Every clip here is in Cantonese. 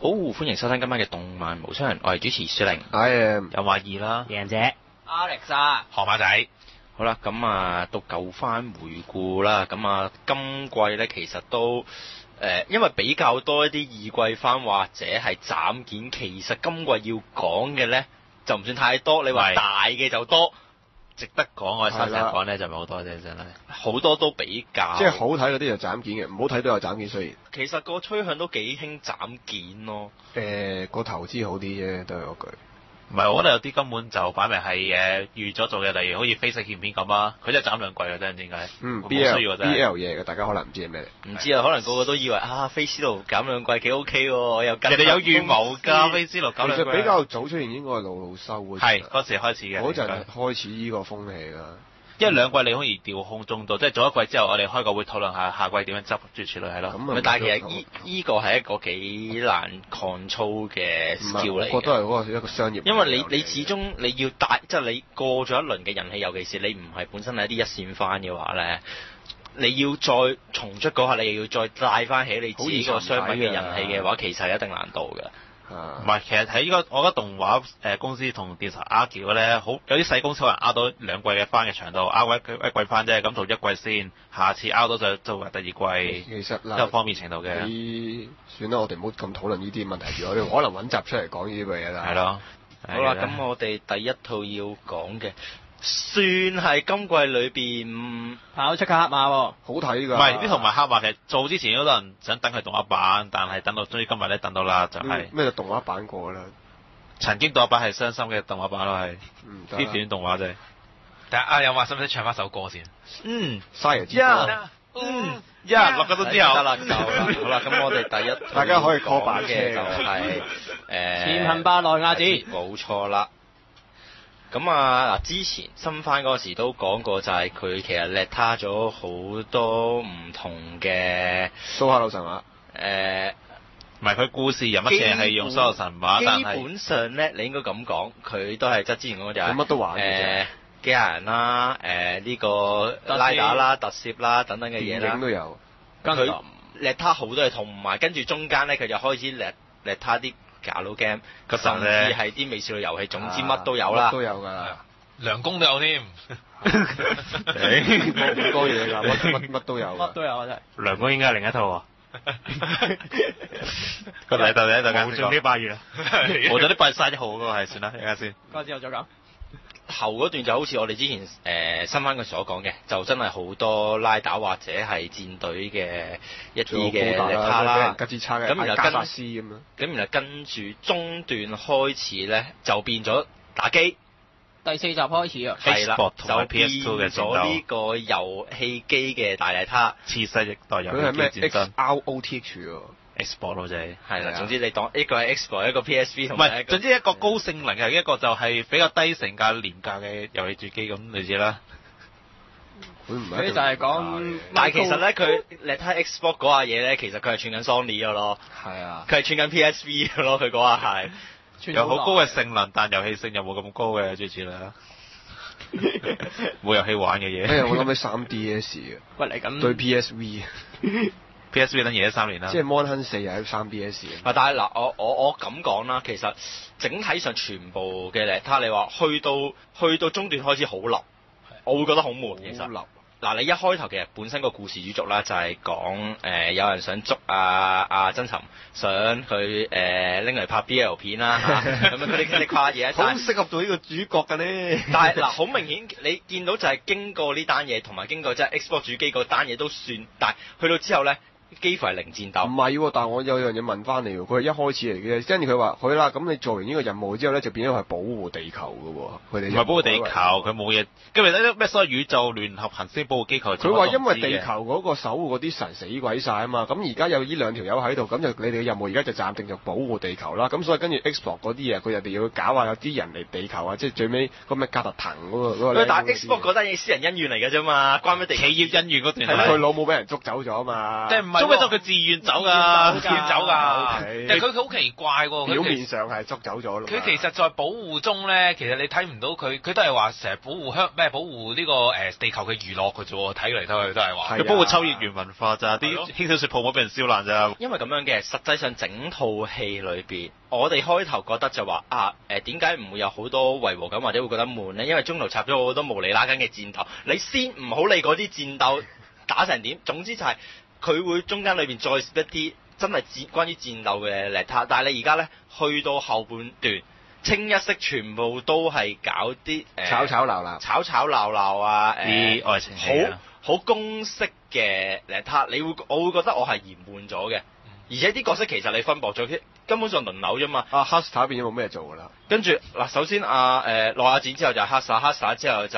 好，歡迎收聽今晚嘅動漫無雙人，我係主持雪玲， 有馬二啦， 贏姐 Alex 啊， 河馬仔。 好啦，咁啊到舊番回顧啦，咁啊今季咧其實都因為比較多一啲二季番或者係斬件，其實今季要講嘅咧就唔算太多，你話大嘅就多。 值得講我哋三成講咧就唔係好多啫，真係好多都比較， 即係好睇嗰啲就斬件嘅，唔好睇都有斬件。雖然其實個趨向都幾興斬件咯。 個投資好啲啫，都係嗰句。 唔係，我覺得有啲根本就擺明係預咗做嘅，例如好似飛色劍片咁啊，佢真係斬兩季嘅真係點解 ？BL 嘢嘅，大家可能唔知係咩嚟。 唔知啊，可能個個都以為飛斯路減兩季幾 OK 喎，我又人哋有預謀㗎，飛斯路減兩季。 其實比較早出現應該係路修嘅。 係嗰時開始嘅。 嗰陣開始呢個風氣㗎。 因為兩季你可以調控中度，即係做一季之後，我哋開個會討論下季點樣執住處理係咯。 但係其實依個係一個幾難 control 嘅 skill 嚟嘅。 我覺得係嗰個一個商業。 因為你始終你要帶，即係你過咗一輪嘅人氣，尤其是你唔係本身係一啲一線番嘅話咧，你要再重出嗰下，你又要再帶翻起你自己個商品嘅人氣嘅話，其實係一定難度㗎。 唔係，其實喺呢個我覺得動畫公司同電視台 argue 咧，好有啲細公司可能 out 到兩季嘅番嘅長度 out 一季番啫，咁做一季先，下次 out 到就做埋第二季。 其實都有方便程度嘅。 算啦，我哋唔好咁討論呢啲問題住，我哋可能揾集出嚟講呢啲嘢啦。 係咯。 好啦，咁我哋第一套要講嘅，算係今季裏邊跑出個黑馬喎， 好睇㗎。 唔係呢套唔係黑馬，其實做之前好多人想等佢動畫版，但係等到終於今日咧等到啦，就係咩動畫版過啦。 曾經動畫版係傷心嘅動畫版咯，係啲短動畫啫。但係有話使唔使唱翻首歌先？ 嘥之歌。 落咗都之後得啦，夠啦。好啦，咁我哋第一大家可以 call 版嘅就係前行吧內亞子， 冇錯啦。咁啊嗱，之前新番嗰時都講過，就係佢其實叻他咗好多唔同嘅蘇哈魯神話。 唔係佢故事人物淨係用蘇哈魯神話，但係基本上咧，你應該咁講，佢都係即係之前嗰個就係乜都玩嘅機械人啦，呢個拉打啦、特攝啦等等嘅嘢啦， 電影都有。 佢叻他好多嘢，同埋跟住中間咧，佢就開始叻他啲搞 game， 甚至係啲美少女遊戲，總之乜都有啦。 都有㗎。 涼宮都有添。 好多嘢㗎，乜都有。 乜都有啊！真係。 涼宮應該係另一套喎。個嚟到咧就冇做啲8月啦，冇咗啲8月31號嗰個係算啦，而家先。 嗰之後再講。 後嗰段就好似我哋之前新番佢所講嘅，就真係好多拉打或者係戰隊嘅一啲嘅力卡啦， 吉之叉嘅咁然後加斯咁樣。 咁然後跟住中段開始咧就變咗打機。 第4集開始啊， 係啦，就變 PS2 嘅咗呢個遊戲機嘅大力卡， 次世歷代遊戲機戰爭。 佢係咩 XROTH 喎 ？Xbox 咯，就係。 係啦，總之你當一個係 Xbox，一個 PSV 同埋。 唔係，總之一個高性能嘅，一個就係比較低成價廉價嘅遊戲主機咁，你知啦。 佢唔係。 就係講， 但係其實咧，佢你睇 Xbox 嗰下嘢咧，其實佢係串緊 Sony 嘅咯。 係啊。 佢係串緊 PSV 嘅咯，佢嗰下係。 有好高嘅性能，但遊戲性又冇咁高嘅，最似啦。冇遊戲玩嘅嘢。 我諗起 3DS 嘅。 喂嚟緊。 對 PSV。 PSV 等13年啦。 即係 Mon 4又喺 3DS 嘅。 但係嗱，我咁講啦，其實整體上全部嘅咧，你話去到中段開始好立，我會覺得好悶其實。嗱，你一開頭其實本身個故事主軸啦，就係講有人想捉阿真尋，想佢拎嚟拍 BL 片啦咁樣嗰啲跨嘢， 好適合做呢個主角㗎咧。 但係嗱，好明顯你見到就係經過呢單嘢，同埋經過即係 Xbox 主機嗰單嘢都算，但係去到之後咧。幾乎係零戰鬥。 唔係喎，但係我有樣嘢問翻你喎，佢係一開始嚟嘅，跟住佢話佢啦，咁你做完呢個任務之後咧，就變咗係保護地球嘅喎，佢哋唔係保護地球，佢冇嘢。跟住咧咩所謂宇宙聯合行星保護機構， 佢話因為地球嗰個守護嗰啲神死鬼晒啊嘛，咁而家有呢兩條友喺度，咁就你哋嘅任務而家就暫定就保護地球啦。咁所以跟住 Xbox 嗰啲嘢，佢哋要搞下有啲人嚟地球啊，即係最尾個咩格特騰嗰個。 但係 Xbox 嗰單嘢私人恩怨嚟嘅啫嘛，關咩地企業恩怨嗰段。 係佢老母俾人捉走咗啊嘛。 即係唔係中尾就佢自願走㗎， 自願走㗎但係佢好奇怪喎， 表面上係捉走咗咯。 佢其實在保護中咧，其實你睇唔到佢都係話成日保護保護呢個地球嘅娛樂嘅啫喎，睇嚟睇去都係話。 佢保護秋葉原文化咋，啲輕小說鋪冇俾人燒爛咋。 因為咁樣嘅，實際上整套戲裏邊，我哋開頭覺得就話點解唔會有好多違和感或者會覺得悶呢？因為中途插咗好多無厘拉更嘅戰鬥，你先唔好理嗰啲戰鬥打成點，總之就係佢會中間裏邊再攝一啲真係關於戰鬥嘅叻塔，但係你而家呢，去到後半段，清一色全部都係搞啲吵吵鬧鬧啊， 啲愛情戲啊好公式嘅叻塔，我會覺得我係嫌悶咗嘅，而且啲角色其實你分薄咗，根本上輪流啫嘛。 Hasta 變咗冇咩做㗎啦。 跟住嗱，首先諾亞展之後就係 Hasta 之後就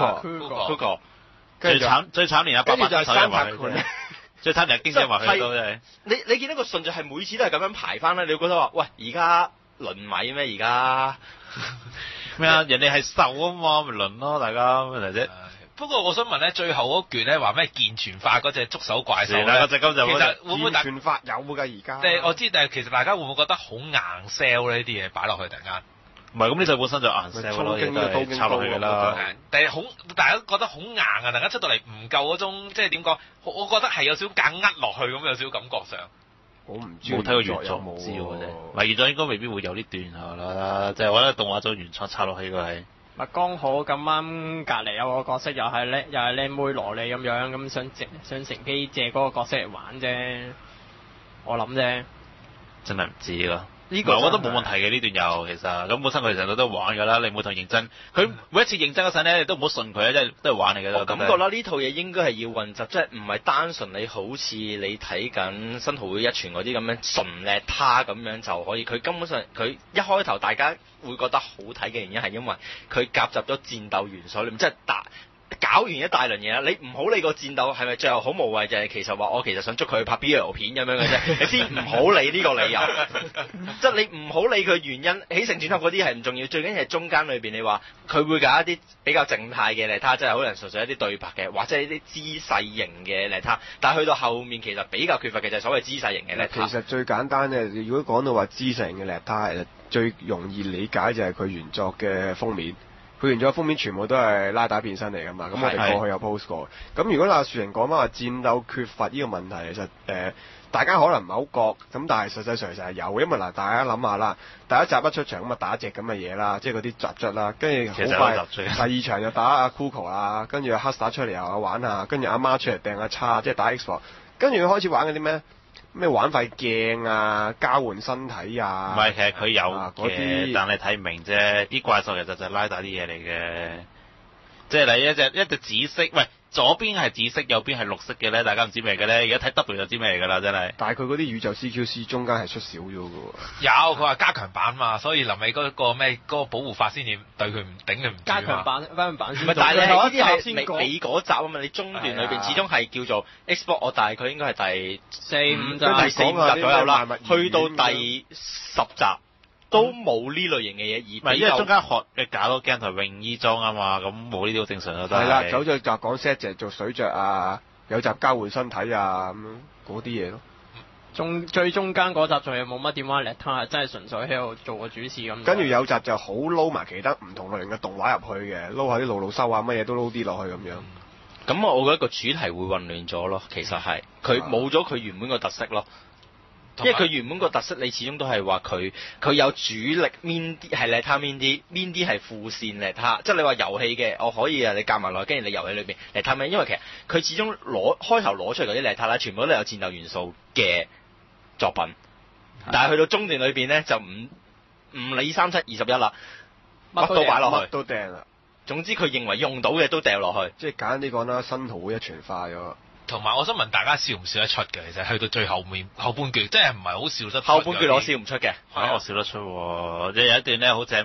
Kuko， 最慘連阿爸爸就係手又話佢，最慘連阿經濟話佢都真係。 你見到個順序係每次都係咁樣排翻咧，你會覺得話喂，而家輪米咩而家？ 咩啊？人哋係瘦啊嘛，咪輪咯，大家問題啫。 不過我想問咧，最後嗰橛咧話咩健全化嗰隻觸手怪獸咧？ 嗰隻金就其實會唔會健全化有㗎而家？ 我知，但係其實大家會唔會覺得好硬 sell 呢啲嘢擺落去突然間？ 唔係，咁呢隻本身就硬 sell 咯，亦都係插落去㗎啦。 但係大家覺得好硬啊！突然間出到嚟唔夠嗰種，即係點講？我覺得係有少少夾呃落去咁，有少少感覺上。 我唔知冇睇過原作，唔知喎真係。唔係原作應該未必會有啲段下啦，就係我覺得動畫組原創插落去嘅係。 咪剛好咁啱隔離有個角色又係靚妹蘿莉咁樣，咁想乘機借嗰個角色嚟玩啫，我諗啫。 真係唔知咯。呢個我覺得冇問題嘅呢段又其實咁本身佢成日都玩㗎啦，你唔好同認真。佢每一次認真嗰陣咧，你都唔好信佢啊，即係都係玩嚟㗎。 我感覺啦，呢套嘢應該係要混雜，即係唔係單純你好似你睇緊新桃會一傳嗰啲咁樣純叻他咁樣就可以。佢根本上佢一開頭大家會覺得好睇嘅原因係因為佢夾雜咗戰鬥元素，你即係搞完一大輪嘢啦，你唔好理個戰鬥係咪最後好無謂，就係其實話我其實想捉佢去拍 BL 片咁樣嘅啫，你先唔好理呢個理由，即係你唔好理佢原因，起承轉合嗰啲係唔重要，最緊要係中間裏邊你話佢會搞一啲比較靜態嘅嚟他，即係可能純粹一啲對白嘅，或者係一啲姿勢型嘅嚟他，但係去到後面其實比較缺乏嘅就係所謂姿勢型嘅嚟他。 其實最簡單嘅，如果講到話姿勢型嘅嚟他，其實最容易理解就係佢原作嘅封面。佢原作封面全部都係拉打變身嚟㗎嘛，咁我哋過去有 post 過。咁如果阿樹人講翻話戰鬥缺乏呢個問題，其實大家可能唔係好覺，咁但係實際上其實係有，因為嗱大家諗下啦，第一集一出場咁啊打隻咁嘅嘢啦，即係嗰啲雜質啦，跟住好快第二場就打阿 Kuko 啦，跟住阿 Hasta 出嚟又玩下，跟住阿媽出嚟掟阿叉，即係打 Xbox，跟住佢開始玩嗰啲咩玩塊鏡啊，交換身體啊， 唔係，其實佢有嗰啲， 但係睇唔明啫。啲怪獸其實就係拉打啲嘢嚟嘅，即係你一隻紫色，喂，左邊係紫色，右邊係綠色嘅咧，大家唔知咩嘅咧。而家睇 W 就知咩嚟㗎啦，真係。 但係佢嗰啲宇宙 CQC 中間係出少咗嘅喎。 有，佢話加強版嘛，所以臨尾嗰個保護法先至對佢唔頂佢唔住。 加強版唔係， 但係呢啲係尾嗰集啊嘛，你中段裏邊始終係叫做 Xbox，我大概應該係第四五集左右啦，去到第10集都冇呢類型嘅嘢， 唔係因為中間學嘅搞多鏡頭泳衣裝啊嘛，咁冇呢啲好正常啊都係。 係啦，走咗集講 set 就做水着啊，有集交換身體啊咁樣嗰啲嘢咯。 最中間嗰集仲有冇乜點玩叻他，係真係純粹喺度做個主持咁。 跟住有集就好撈埋其他唔同類型嘅動畫入去嘅，撈下啲露收啊，乜嘢都撈啲落去咁樣。 咁我覺得個主題會混亂咗咯，其實係佢冇咗佢原本個特色咯。因為佢原本個特色，你始終都係話佢有主力邊啲係叻他邊啲係副線叻他，即係你話遊戲嘅我可以啊，你夾埋落，跟住你遊戲裏邊叻他咩？因為其實佢始終開頭攞出嚟嗰啲叻他啦，全部都有戰鬥元素嘅作品，但係去到中段裏邊咧就唔理3721啦，乜都擺落去， 乜都掟啦。 總之佢認為用到嘅都掉落去， 即係簡單啲講啦，新圖會一傳化咗。 同埋我想問大家笑唔笑得出嘅？其實去到最後半段，真係唔係好笑得出。 後半段我笑唔出嘅， 我笑得出喎。即係有一段咧，好似係咩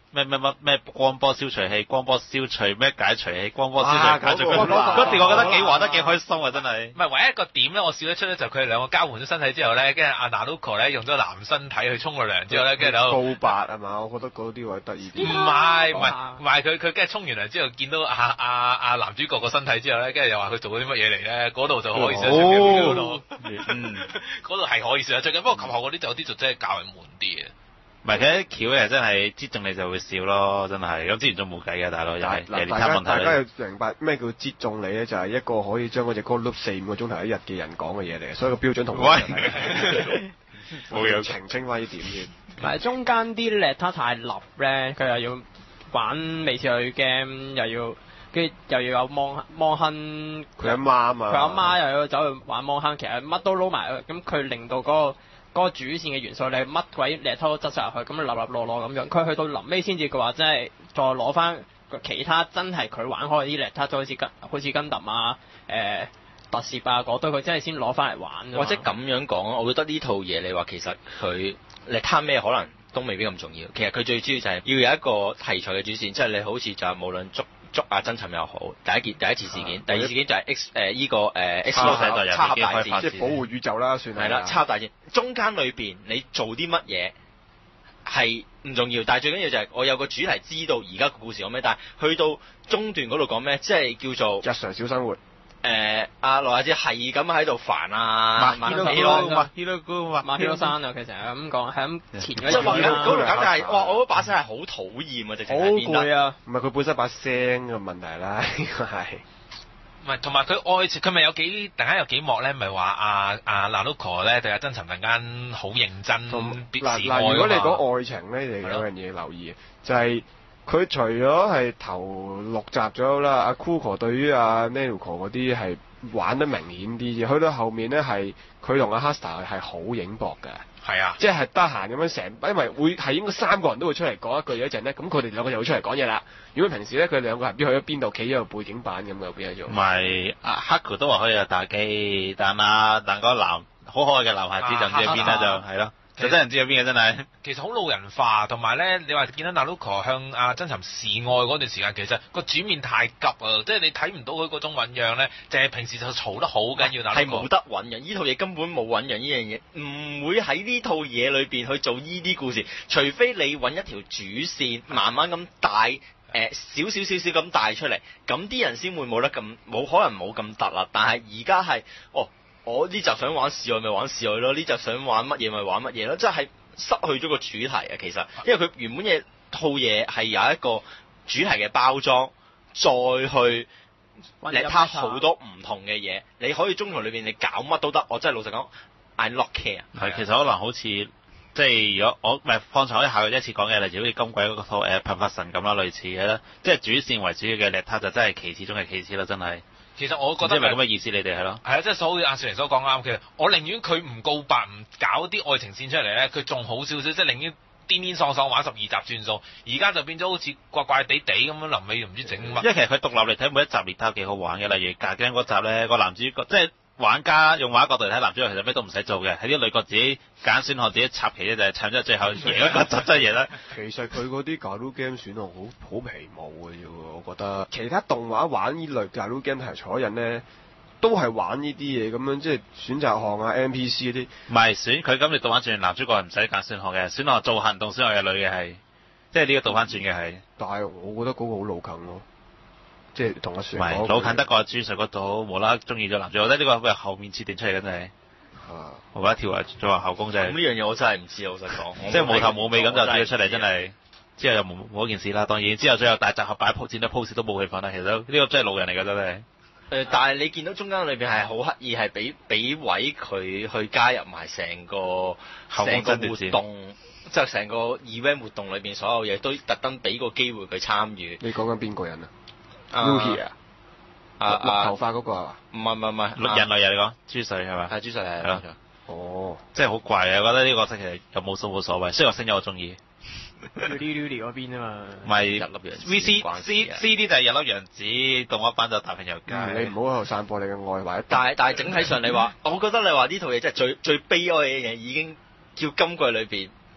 咩光波消除器、光波消除咩解除器、光波消除解除器， 嗰個嗰段我覺得幾玩得幾開心啊！真係。 唔係唯一一個點咧，我笑得出咧，就佢哋兩個交換咗身體之後咧，跟住阿 Naruto 咧用咗男身體去沖個涼之後咧，跟住就告白係嘛？我覺得嗰啲位得意啲。 唔係佢跟住沖完涼之後見到阿男主角個身體之後咧，跟住又話佢做咗啲乜嘢嚟咧，嗰度就可以笑得出嘅嗰度，嗰度係可以笑得出嘅。不過及後嗰啲就有啲就真係較為悶啲嘅。 唔係佢啲橋嘅真係擠中你就會笑咯，真係。咁之前仲冇計嘅，大佬又係連大家餐問題。 要明白咩叫擠中你咧？就係一個可以將嗰隻歌 loop 4-5個鐘頭一日嘅人講嘅嘢嚟，所以個標準同我冇嘢澄清翻呢點先。 唔係中間啲叻得太立咧，佢又要玩微笑女 game，又要有芒亨， 佢阿媽啊嘛， 佢阿媽又要走去玩芒亨，其實乜都撈埋，咁佢令到嗰個主線嘅元素，你乜鬼叻偷都執晒入去，咁立落咁樣。佢去到臨尾先至嘅話，真係再攞翻其他真係佢玩開啲叻偷，好似根揼啊、特攝啊嗰堆，佢真係先攞翻嚟玩。 或者咁樣講，我覺得呢套嘢你話其實佢你貪咩可能都未必咁重要。其實佢最主要就係要有一個題材嘅主線，即係你好似就係無論捉阿真尋又好，第一次事件，第二事件就係 X 世代超級大戰， 即係保護宇宙啦，算係啦，超級大戰中間裏邊你做啲乜嘢係唔重要，但係最緊要就係我有個主題知道而家個故事講咩，但係去到中段嗰度講咩，即係叫做日常小生活。 阿羅亞姐係咁喺度煩啊， 馬希羅山啊，佢成日咁講，係咁填嗰即係話啲嗰度簡直係，哇！我嗰把聲係好討厭啊，直情好係變得攰啊！ 唔係佢本身把聲嘅問題啦，呢個係。 唔係，同埋佢愛情，佢咪有幾突然間有幾幕咧，咪話阿 Naruto 咧對阿真尋突然間好認真示愛。 如果你講愛情咧，你有樣嘢留意，就係佢除咗係頭6集左右啦，阿 Kuko 對於阿 Nezuko 嗰啲係玩得明顯啲嘅，去到後面咧係佢同阿 Hasta 係好影薄嘅。 係啊， 即係得閒咁樣因為會係應該3個人都會出嚟講一句嘢一陣咧，咁佢哋兩個就會出嚟講嘢啦。如果平時咧佢兩個人邊去咗邊度，企咗個背景板咁嘅邊一種。 唔係阿 Haku 都話可以有打機，但個男好可愛嘅男孩子就唔知喺邊啦，就係咯。就真係唔知喺邊嘅真係。 其實好老人化，同埋咧，你話見到 Naruto 向阿真尋示愛嗰段時間，其實個轉面太急啊！即係你睇唔到佢嗰種醖釀咧，淨係平時就嘈得好緊要。 係冇得醖釀，呢套嘢根本冇醖釀呢樣嘢，唔會喺呢套嘢裏邊去做呢啲故事，除非你揾一條主線，慢慢咁帶少少咁帶出嚟，咁啲人先會冇可能冇咁突啦。但係而家係我呢集想玩示愛咪玩示愛咯，呢集想玩乜嘢咪玩乜嘢咯，即係失去咗個主題啊！其實，因為佢原本套嘢係有一個主題嘅包裝，再去你睇好多唔同嘅嘢，你可以中途裏邊你搞乜都得。我真係老實講 ，I not care。 係其實可能好似即係如果我咪方才可以下一次講嘅例子，好似金鬼嗰套貧乏神咁啦，類似嘅啦，即係主線為主要嘅，他就真係其次中嘅其次啦，真係。 其實我覺得即係咪咁嘅意思？你哋係咯， 係啊，即係好似阿雪玲所講啱。其實我寧願佢唔告白，唔搞啲愛情線出嚟咧，佢仲好少少。即係寧願癲癲喪喪玩12集轉數。而家就變咗好似怪怪地咁樣，臨尾又唔知整乜。 因為其實佢獨立嚟睇每一集列他幾好玩嘅，例如格驚嗰集咧，個男主角即係玩家用玩家角度嚟睇，男主角其實咩都唔使做嘅，係啲女角自己揀選項，自己插旗咧就係搶咗最後贏一個集真係贏啦。 其實佢嗰啲 Galoo game 選項好皮毛嘅啫喎，我覺得。其他動畫玩呢類 Galoo game 題材人咧，都係玩呢啲嘢咁樣，即係選擇項啊、NPC 嗰啲。 唔係選佢咁，你倒翻轉男主角係唔使揀選項嘅，選項做行動選項嘅女嘅係，即係呢個倒翻轉嘅係。但係我覺得嗰個好老近咯，即係同阿雪唔係老近得個朱瑞嗰度無啦啦中意咗男主角，我覺得呢個係後面設定出嚟嘅真係。我覺得跳做下後宮真係。咁呢樣嘢我真係唔知，老實講。即係冇頭冇尾咁就跳咗出嚟，真係。之後又冇件事啦，當然之後最後大集合擺剪咗 pose 都冇佢份啦。其實呢個真係老人嚟㗎真係。但係你見到中間裏邊係好刻意係俾位佢去加入埋成個活動，即係成個 event 活動裏邊所有嘢都特登俾個機會佢參與。你講緊邊個人啊 Yuki 綠頭髮嗰個啊？唔係綠人類啊！你講朱瑞係咪？係朱瑞係咯。哦，真係好怪啊！我覺得呢個角色其實又冇冇所謂，雖然我聲優我中意。Lily 嗰邊啊嘛，唔係日粒洋 VCD 就係日粒洋子，動畫版就大朋友街。你唔好喺度散播你嘅愛懷。但係整體上你話，我覺得你話呢套嘢真係最悲哀嘅嘢，已經叫今季裏邊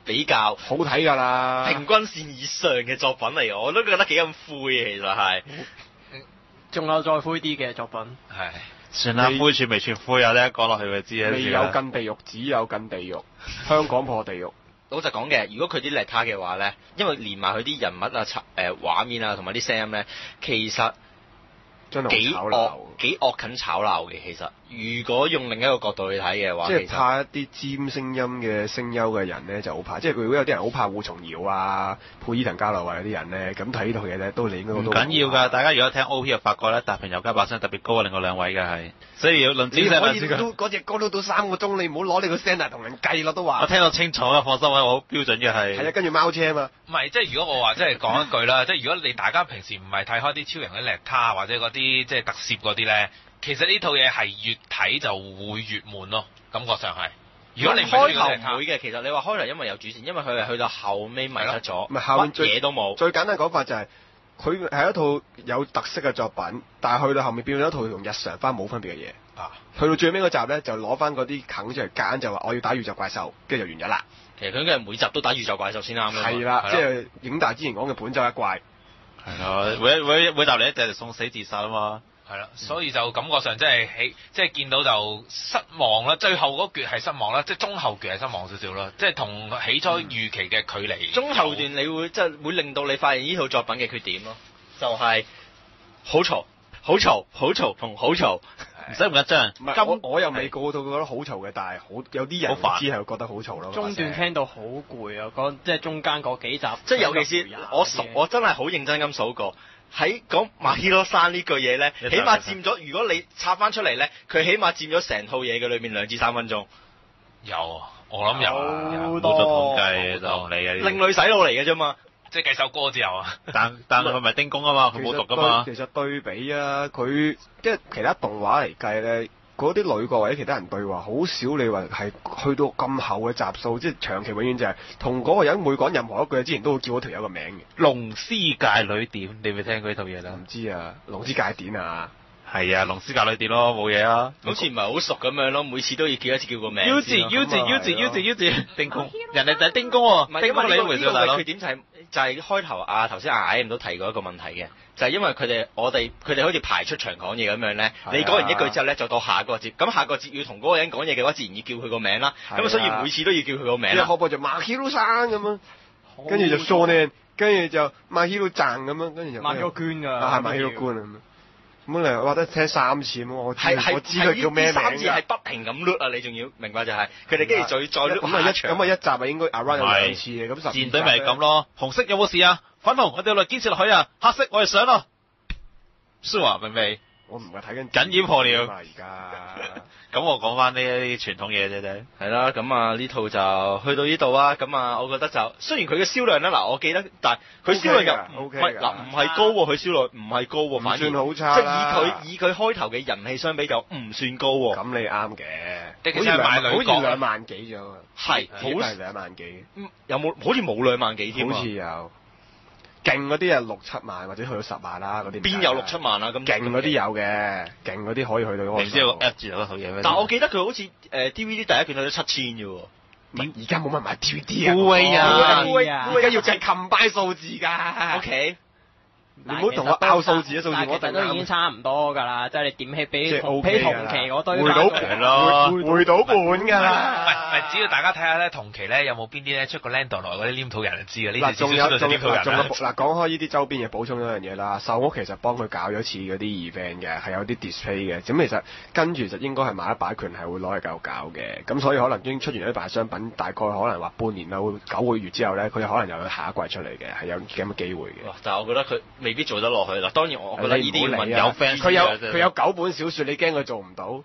比較好睇㗎啦， 平均線以上嘅作品嚟，我都覺得幾咁灰嘅，其實係。 仲有再灰啲嘅作品。 係。 算啦，灰處未算灰啊！呢講落去就知啦。 未有近地獄，只有近地獄。香港破地獄。 老實講嘅，如果佢啲叻他嘅話咧，因為連埋佢啲人物啊、畫面啊同埋啲聲音咧，其實真係幾惡近炒鬧嘅。其實，如果用另一個角度去睇嘅話， 即係怕一啲尖聲音嘅聲優嘅人咧就好怕，即係如果有啲人好怕胡松瑤啊、配伊藤嘉流啊嗰啲人咧，咁睇呢套嘢咧都你應該都唔緊要㗎。大家如果聽 O.P. 就發覺咧，達平又加把聲特別高啊，另外兩位嘅係，所以要論尖聲可以都嗰隻歌都到3個鐘，你唔好攞你個聲嚟同人計咯都話。 我聽到清楚啊，放心啊，我好標準嘅係。 係啊，跟住貓車啊嘛。 唔係，即係如果我話即係講一句啦，即係如果你大家平時唔係睇開啲超人嗰啲叻他或者嗰啲即係特攝嗰啲咧，其實呢套嘢係越睇就會越悶咯，感覺上係。如果你開頭唔會嘅，其實你話開頭因為有主線，因為佢係去到後尾迷失咗，乜嘢都冇。 最簡單講法就係佢係一套有特色嘅作品，但係去到後面變咗一套同日常番冇分別嘅嘢。啊！去到最尾嗰集咧，就攞翻嗰啲梗出嚟揀，就話我要打宇宙怪獸，跟住就完咗啦。 其實佢應該係每集都打宇宙怪獸先啱嘅。 係啦，即係影大之前講嘅本周一怪。 係咯，每集你一隻就送死自殺啊嘛。 係啦，所以就感覺上即係見到就失望啦。最後嗰橛係失望啦，即係中後橛係失望少少啦。即係同起初預期嘅距離。 中後段你會即係會令到你發現呢套作品嘅缺點咯，就係好嘈、好嘈、好嘈同好嘈。 唔使咁緊張。 唔係我又未過到覺得好嘈嘅，但係有啲人知係覺得好嘈咯。 中段聽到好攰啊，即係中間嗰幾集。 即係尤其是我真係好認真咁數過。喺講馬希羅山呢句嘢咧，起碼佔咗，如果你插翻出嚟咧，佢起碼佔咗成套嘢嘅裏面2至3分鐘。 有，我諗有冇做統計就你嘅。 另類洗腦嚟嘅啫嘛， 即係計首歌之後啊。 但佢咪丁公啊嘛，佢冇讀噶嘛。 其實對比啊，佢即係其他動畫嚟計咧。嗰啲女角或者其他人對話，好少你話係去到咁厚嘅集數，即係長期永遠就係同嗰個人每講任何一句，之前都會叫嗰條友個名嘅。 龍之界女點，你未聽過呢套嘢啦？ 唔知啊，龍之界點啊？ 係啊，龍之界女點咯，冇嘢啊。 好似唔係好熟咁樣咯，每次都要叫一次叫個名。 U 字丁公，人哋就係丁公喎。丁公你回事大佬。 缺點就係開頭頭先阿矮唔都提過一個問題嘅，就係因為佢哋好似排出場講嘢咁樣咧。你講完一句之後咧，就到下個節，咁下個節要同嗰個人講嘢嘅話，自然要叫佢個名啦。咁所以每次都要叫佢個名啦。 可播就馬希魯山咁樣，跟住就 Shonen，跟住就馬希魯讚咁樣，跟住就馬希魯娟㗎。 係馬希魯娟咁樣。咁你話得聽3次咁，我知佢叫咩名㗎。 3次係不停咁 loop 啊！你仲要明白就係佢哋跟住再 loop 下場。 咁一集啊應該 around 有2次嘅，咁戰隊咪咁咯。紅色有冇事啊？粉紅我哋落嚟堅持落去啊！黑色我哋上咯。蘇華明未？ 我唔係睇緊緊掩破了。 而家咁我講翻呢啲傳統嘢啫啫。 係啦，咁啊呢套就去到呢度啊，咁啊我覺得就雖然佢嘅銷量咧我記得，但係佢銷量又唔係高喎，佢銷量唔係高喎，反而算好差。 即係以佢開頭嘅人氣相比就唔算高喎。 咁你啱嘅， 好似 2萬幾咗。 係， 好係2萬幾。 有冇好似冇2萬幾添？ 好似有。勁嗰啲啊6-7萬或者去到10萬啦，嗰啲邊有6-7萬啊？咁勁嗰啲有嘅，勁嗰啲可以去到嗰個。 明知有個 app 字有得套嘢咩？ 但我記得佢好似DVD 第一卷去到7000啫喎。 而家冇乜買 DVD 啊？ 會啊， 而家要計combine數字㗎。 OK。 你唔好同我拗數字啊！數字我哋都已經差唔多㗎啦，即係你點起比同期嗰堆回到本咯，回到本㗎啦。 唔係，只要大家睇下咧，同期咧有冇邊啲咧出個 Landor 來嗰啲黏土人就知㗎。呢仲有嗱講開呢啲周邊嘢，補充一樣嘢啦。秀屋其實幫佢搞咗次嗰啲 event 嘅，係有啲 display 嘅。咁其實跟住就應該係買一擺權係會攞嚟繼續搞嘅。咁所以可能已經出完一擺商品，大概可能話半年啦，9個月之後咧，佢可能又有下一季出嚟嘅，係有咁嘅機會嘅。 但係我覺得佢未必做得落去啦。當然我覺得呢啲要問有 fans， 佢有9本小説，你驚佢做唔到？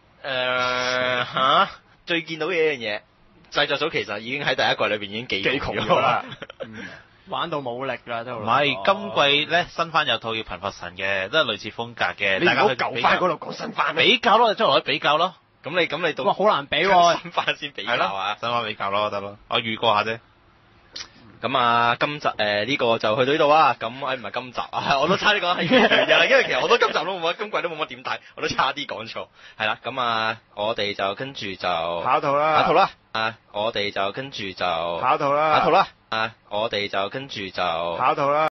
最見到嘅一樣嘢，製作組其實已經喺第一季裏邊已經幾窮咗啦， 玩到冇力啦都。 唔係今季咧新番有套叫《貧乏神》嘅，都係類似風格嘅。 你唔好舊番嗰度講新番， 比較咯，將來比較咯。 咁你到好難比喎， 新番先比較啊， 新番比較咯得咯，我預過下啫。 咁啊，今集呢個就去到呢度啊。咁唔係今集啊，我都差啲講係完嘅啦，因為其實我都今集都冇乜，今季都冇乜點睇，我都差啲講錯。係啦，咁啊，我哋就跟住就下一套啦。 我哋就跟住就下一套啦。 我哋就跟住就下一套啦。